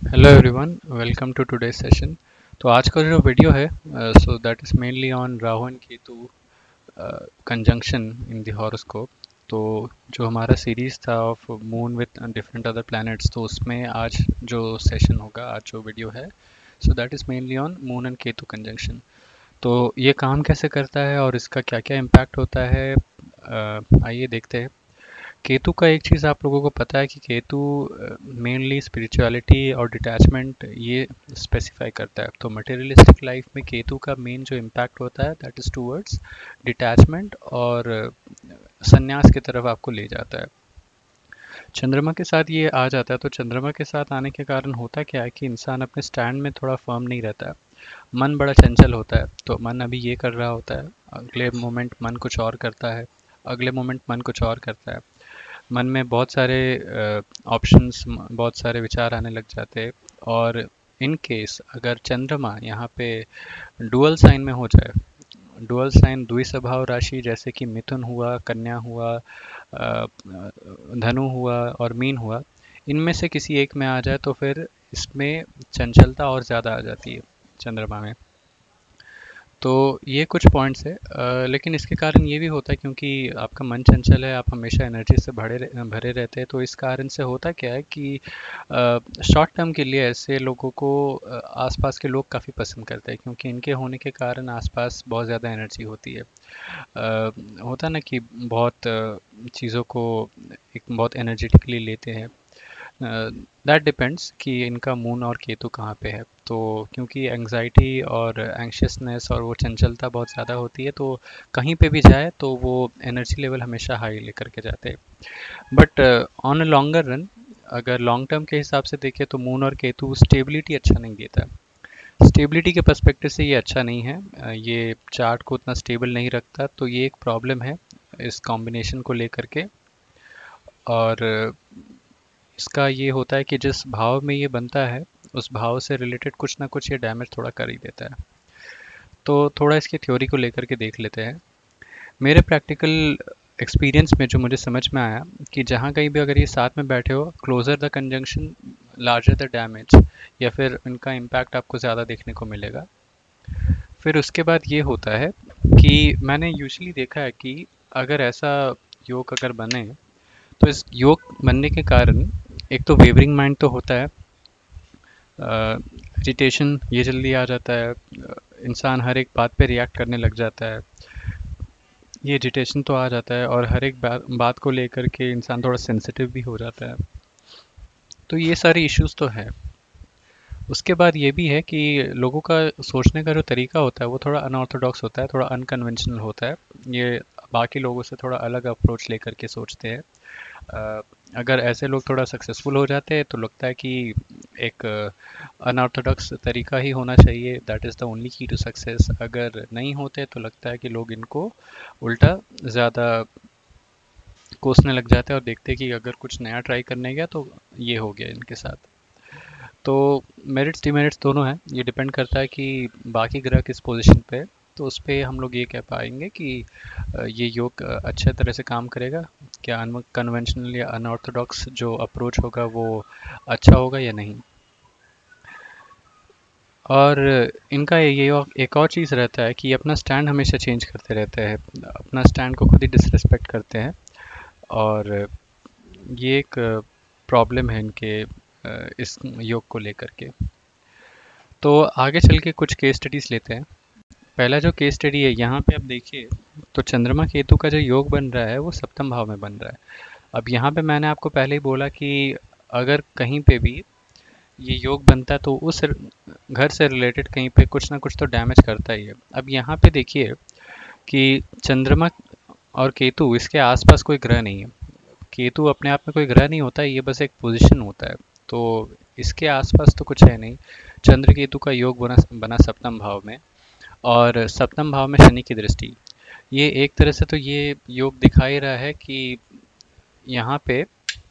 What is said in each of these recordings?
Hello everyone, welcome to today session. तो आज का जो वीडियो है so that is mainly on Rahu and Ketu conjunction in the horoscope. तो जो हमारा सीरीज़ था of moon with different other planets, तो उसमें आज जो सेशन होगा, आज जो वीडियो है, so that is mainly on moon and Ketu conjunction. तो ये काम कैसे करता है और इसका क्या क्या इम्पैक्ट होता है, आइए देखते हैं। केतु का एक चीज़ आप लोगों को पता है कि केतु मेनली स्पिरिचुअलिटी और डिटैचमेंट ये स्पेसिफाई करता है। तो मटेरियलिस्टिक लाइफ में केतु का मेन जो इम्पैक्ट होता है दैट इज़ टूवर्ड्स डिटैचमेंट और संन्यास की तरफ आपको ले जाता है। चंद्रमा के साथ ये आ जाता है, तो चंद्रमा के साथ आने के कारण होता क्या है कि इंसान अपने स्टैंड में थोड़ा फर्म नहीं रहता है। मन बड़ा चंचल होता है। तो मन अभी ये कर रहा होता है, अगले मोमेंट मन कुछ और करता है, अगले मोमेंट मन कुछ और करता है। मन में बहुत सारे ऑप्शंस, बहुत सारे विचार आने लग जाते हैं। और इन केस अगर चंद्रमा यहाँ पे डुअल साइन में हो जाए, डुअल साइन द्विस्वभाव राशि जैसे कि मिथुन हुआ, कन्या हुआ, धनु हुआ और मीन हुआ, इनमें से किसी एक में आ जाए तो फिर इसमें चंचलता और ज़्यादा आ जाती है चंद्रमा में। तो ये कुछ पॉइंट्स है, लेकिन इसके कारण ये भी होता है क्योंकि आपका मन चंचल है, आप हमेशा एनर्जी से भरे रहते हैं। तो इस कारण से होता क्या है कि शॉर्ट टर्म के लिए ऐसे लोगों को आसपास के लोग काफ़ी पसंद करते हैं, क्योंकि इनके होने के कारण आसपास बहुत ज़्यादा एनर्जी होती है। होता है ना कि बहुत चीज़ों को एक बहुत एनर्जेटिकली लेते हैं। दैट डिपेंड्स कि इनका मून और केतु कहाँ पे है। तो क्योंकि एंग्जाइटी और एंग्शियसनेस और वो चंचलता बहुत ज़्यादा होती है, तो कहीं पे भी जाए तो वो एनर्जी लेवल हमेशा हाई लेकर के जाते हैं। But on a longer run, अगर लॉन्ग टर्म के हिसाब से देखें तो मून और केतु स्टेबिलिटी अच्छा नहीं देता। स्टेबिलिटी के पर्सपेक्टिव से ये अच्छा नहीं है, ये चार्ट को उतना स्टेबल नहीं रखता। तो ये एक प्रॉब्लम है इस कॉम्बिनेशन को लेकर के। और इसका ये होता है कि जिस भाव में ये बनता है उस भाव से रिलेटेड कुछ ना कुछ ये डैमेज थोड़ा कर ही देता है। तो थोड़ा इसकी थ्योरी को लेकर के देख लेते हैं। मेरे प्रैक्टिकल एक्सपीरियंस में जो मुझे समझ में आया कि जहाँ कहीं भी अगर ये साथ में बैठे हो, closer the conjunction larger the damage, या फिर इनका इम्पैक्ट आपको ज़्यादा देखने को मिलेगा। फिर उसके बाद ये होता है कि मैंने यूजुअली देखा है कि अगर ऐसा योग अगर बने, तो इस योग बनने के कारण एक तो वेवरिंग माइंड तो होता है, इरिटेशन ये जल्दी आ जाता है, इंसान हर एक बात पे रिएक्ट करने लग जाता है, ये इरिटेशन तो आ जाता है, और हर एक बात को लेकर के इंसान थोड़ा सेंसिटिव भी हो जाता है। तो ये सारे इश्यूज तो है। उसके बाद ये भी है कि लोगों का सोचने का जो तरीका होता है वो थोड़ा अनऑर्थोडॉक्स होता है, थोड़ा अनकन्वेंशनल होता है। ये बाकी लोगों से थोड़ा अलग अप्रोच लेकर के सोचते हैं। अगर ऐसे लोग थोड़ा सक्सेसफुल हो जाते हैं तो लगता है कि एक अनऑर्थोडॉक्स तरीका ही होना चाहिए, that is the only key to success. अगर नहीं होते तो लगता है कि लोग इनको उल्टा ज़्यादा कोसने लग जाते हैं और देखते हैं कि अगर कुछ नया ट्राई करने गया तो ये हो गया इनके साथ। तो मेरिट्स डिमेरिट्स दोनों हैं, ये डिपेंड करता है कि बाकी ग्रह किस पोजीशन पे है। तो उस पर हम लोग ये कह पाएंगे कि ये योग अच्छे तरह से काम करेगा, क्या अनकन्वेंशनल या अनऑर्थोडॉक्स जो अप्रोच होगा वो अच्छा होगा या नहीं। और इनका ये एक और चीज़ रहता है कि अपना स्टैंड हमेशा चेंज करते रहते हैं, अपना स्टैंड को खुद ही डिसरिस्पेक्ट करते हैं। और ये एक प्रॉब्लम है इनके इस योग को लेकर के। तो आगे चल के कुछ केस स्टडीज़ लेते हैं। पहला जो केस स्टडी है यहाँ पे आप देखिए, तो चंद्रमा केतु का जो योग बन रहा है वो सप्तम भाव में बन रहा है। अब यहाँ पे मैंने आपको पहले ही बोला कि अगर कहीं पे भी ये योग बनता है तो उस घर से रिलेटेड कहीं पे कुछ ना कुछ तो डैमेज करता ही है। अब यहाँ पे देखिए कि चंद्रमा और केतु, इसके आसपास कोई ग्रह नहीं है। केतु अपने आप में कोई ग्रह नहीं होता है, ये बस एक पोजीशन होता है। तो इसके आसपास तो कुछ है नहीं। चंद्र केतु का योग बना बना सप्तम भाव में, और सप्तम भाव में शनि की दृष्टि। ये एक तरह से तो ये योग दिखा ही रहा है कि यहाँ पे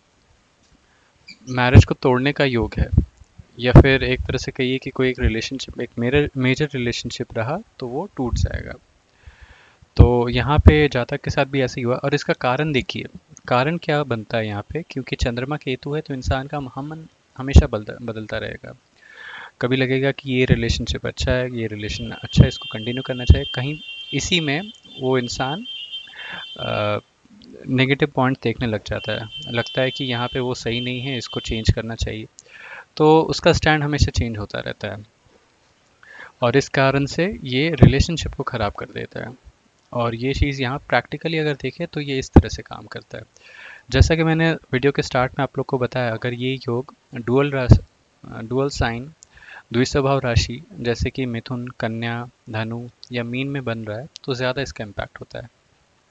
मैरिज को तोड़ने का योग है, या फिर एक तरह से कहिए कि कोई एक रिलेशनशिप, एक मेजर रिलेशनशिप रहा तो वो टूट जाएगा। तो यहाँ पे जातक के साथ भी ऐसे ही हुआ। और इसका कारण देखिए, कारण क्या बनता है यहाँ पे, क्योंकि चंद्रमा केतु है तो इंसान का हमेशा बदलता रहेगा। कभी लगेगा कि ये रिलेशनशिप अच्छा है, ये रिलेशन अच्छा है, इसको कंटिन्यू करना चाहिए, कहीं इसी में वो इंसान नेगेटिव पॉइंट देखने लग जाता है, लगता है कि यहाँ पे वो सही नहीं है, इसको चेंज करना चाहिए। तो उसका स्टैंड हमेशा चेंज होता रहता है और इस कारण से ये रिलेशनशिप को ख़राब कर देता है। और ये चीज़ यहाँ प्रैक्टिकली अगर देखें तो ये इस तरह से काम करता है। जैसा कि मैंने वीडियो के स्टार्ट में आप लोग को बताया, अगर ये योग डुअल साइन द्विस्वभाव राशि जैसे कि मिथुन, कन्या, धनु या मीन में बन रहा है तो ज़्यादा इसका इम्पैक्ट होता है।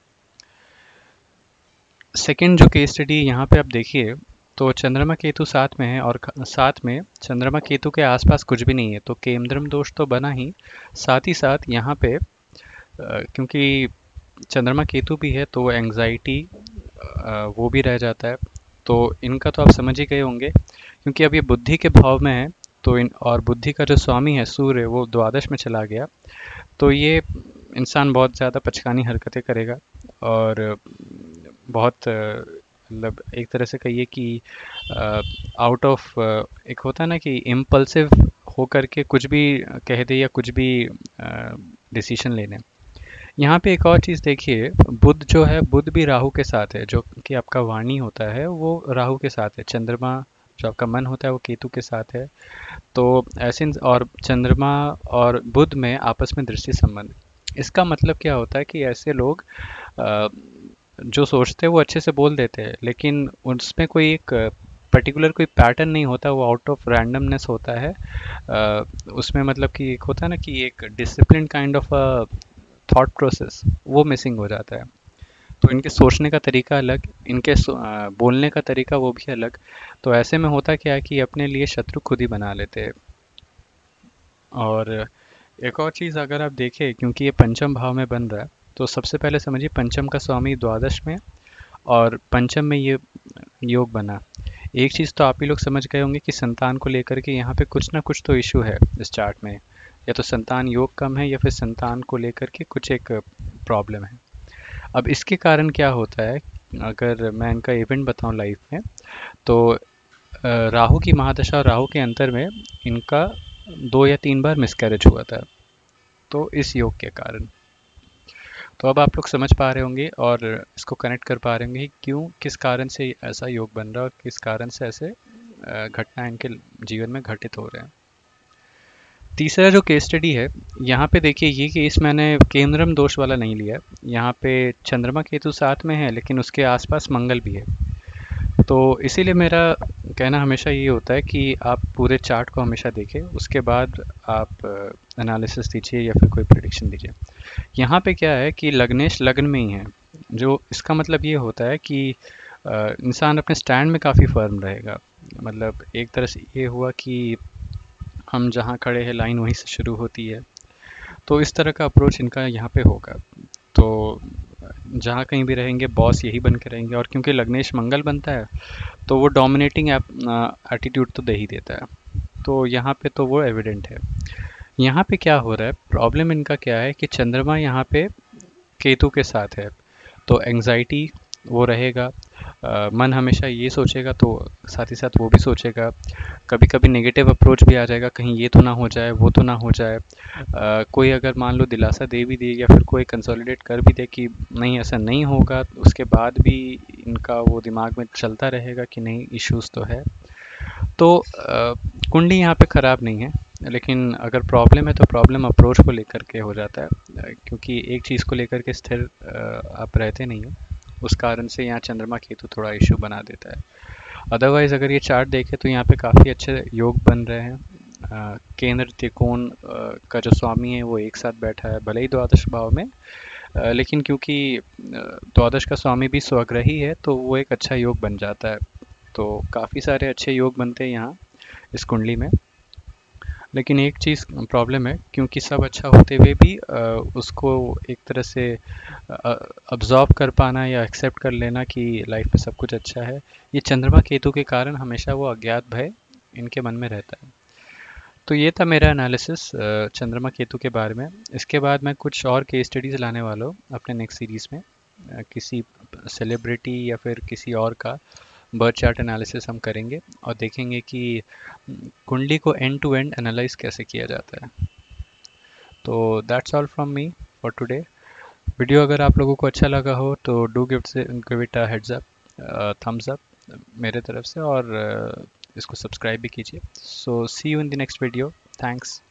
सेकंड जो केस स्टडी यहाँ पे आप देखिए, तो चंद्रमा केतु साथ में है और साथ में चंद्रमा केतु के आसपास कुछ भी नहीं है, तो केंद्रम दोष तो बना ही साथ यहाँ पे क्योंकि चंद्रमा केतु भी है तो एंग्जाइटी वो भी रह जाता है। तो इनका तो आप समझ ही गए होंगे, क्योंकि अब ये बुद्धि के भाव में है, तो इन और बुद्धि का जो स्वामी है सूर्य वो द्वादश में चला गया, तो ये इंसान बहुत ज़्यादा पचकानी हरकतें करेगा और बहुत मतलब एक तरह से कहिए कि आउट ऑफ एक होता है ना कि इम्पल्सिव हो करके कुछ भी कह दे या कुछ भी डिसीजन लेने। यहाँ पे एक और चीज़ देखिए, बुध जो है, बुध भी राहु के साथ है, जो कि आपका वाणी होता है वो राहु के साथ है। चंद्रमा जो आपका मन होता है वो केतु के साथ है। तो ऐसे और चंद्रमा और बुध में आपस में दृष्टि संबंध, इसका मतलब क्या होता है कि ऐसे लोग अ, जो सोचते हैं वो अच्छे से बोल देते हैं, लेकिन उसमें कोई एक पर्टिकुलर कोई पैटर्न नहीं होता, वो आउट ऑफ रैंडमनेस होता है। उसमें मतलब कि एक होता है ना कि एक discipline kind of thought process वो मिसिंग हो जाता है। तो इनके सोचने का तरीका अलग, इनके बोलने का तरीका वो भी अलग। तो ऐसे में होता क्या है कि अपने लिए शत्रु खुद ही बना लेते हैं। और एक और चीज़ अगर आप देखें, क्योंकि ये पंचम भाव में बन रहा है, तो सबसे पहले समझिए पंचम का स्वामी द्वादश में और पंचम में ये योग बना। एक चीज़ तो आप ही लोग समझ गए होंगे कि संतान को लेकर के यहाँ पे कुछ ना कुछ तो इशू है इस चार्ट में, या तो संतान योग कम है या फिर संतान को लेकर के कुछ एक प्रॉब्लम है। अब इसके कारण क्या होता है, अगर मैं इनका इवेंट बताऊं लाइफ में, तो राहु की महादशा और राहु के अंतर में इनका 2 या 3 बार मिसकैरेज हुआ था, तो इस योग के कारण। तो अब आप लोग समझ पा रहे होंगे और इसको कनेक्ट कर पा रहे होंगे कि क्यों, किस कारण से ऐसा योग बन रहा है और किस कारण से ऐसे घटना इनके जीवन में घटित हो रहे हैं। तीसरा जो केस स्टडी है, यहाँ पे देखिए, ये केस मैंने केंद्रम दोष वाला नहीं लिया। यहाँ पे चंद्रमा केतु साथ में है लेकिन उसके आसपास मंगल भी है। तो इसीलिए मेरा कहना हमेशा ये होता है कि आप पूरे चार्ट को हमेशा देखें, उसके बाद आप एनालिसिस दीजिए या फिर कोई प्रेडिक्शन दीजिए। यहाँ पे क्या है कि लग्नेश लग्न में ही है, जो इसका मतलब ये होता है कि इंसान अपने स्टैंड में काफ़ी फर्म रहेगा। मतलब एक तरह से ये हुआ कि हम जहाँ खड़े हैं लाइन वहीं से शुरू होती है, तो इस तरह का अप्रोच इनका यहाँ पे होगा। तो जहाँ कहीं भी रहेंगे बॉस यही बन के रहेंगे, और क्योंकि लग्नेश मंगल बनता है तो वो डोमिनेटिंग एटीट्यूड तो दे ही देता है। तो यहाँ पे तो वो एविडेंट है। यहाँ पे क्या हो रहा है, प्रॉब्लम इनका क्या है कि चंद्रमा यहाँ पे केतु के साथ है, तो एंग्जाइटी वो रहेगा। मन हमेशा ये सोचेगा तो साथ ही साथ वो भी सोचेगा। कभी कभी नेगेटिव अप्रोच भी आ जाएगा, कहीं ये तो ना हो जाए, वो तो ना हो जाए। कोई अगर मान लो दिलासा दे भी दे या फिर कोई कंसोलिडेट कर भी दे कि नहीं ऐसा नहीं होगा, उसके बाद भी इनका वो दिमाग में चलता रहेगा कि नहीं इश्यूज तो है। तो कुंडली यहाँ पे ख़राब नहीं है, लेकिन अगर प्रॉब्लम है तो प्रॉब्लम अप्रोच को लेकर के हो जाता है, क्योंकि एक चीज़ को लेकर के स्थिर आप रहते नहीं हो, उस कारण से यहाँ चंद्रमा केतु थोड़ा इशू बना देता है। अदरवाइज़ अगर ये चार्ट देखें तो यहाँ पे काफ़ी अच्छे योग बन रहे हैं। केंद्र त्रिकोण का जो स्वामी है वो एक साथ बैठा है, भले ही द्वादश भाव में, लेकिन क्योंकि द्वादश का स्वामी भी स्वग्रही है तो वो एक अच्छा योग बन जाता है। तो काफ़ी सारे अच्छे योग बनते हैं यहाँ इस कुंडली में। लेकिन एक चीज़ प्रॉब्लम है, क्योंकि सब अच्छा होते हुए भी उसको एक तरह से अब्जॉर्ब कर पाना या एक्सेप्ट कर लेना कि लाइफ में सब कुछ अच्छा है, ये चंद्रमा केतु के कारण हमेशा वो अज्ञात भय इनके मन में रहता है। तो ये था मेरा एनालिसिस चंद्रमा केतु के बारे में। इसके बाद मैं कुछ और केस स्टडीज़ लाने वाला हूँ अपने नेक्स्ट सीरीज़ में, किसी सेलिब्रिटी या फिर किसी और का, बर्थ चार्ट एनालिसिस हम करेंगे और देखेंगे कि कुंडली को एंड टू एंड एनालाइज कैसे किया जाता है। तो that's all from me for today. Video अगर आप लोगों को अच्छा लगा हो तो do give it a heads up, thumbs up मेरे तरफ से, और इसको सब्सक्राइब भी कीजिए। So see you in the next video. Thanks.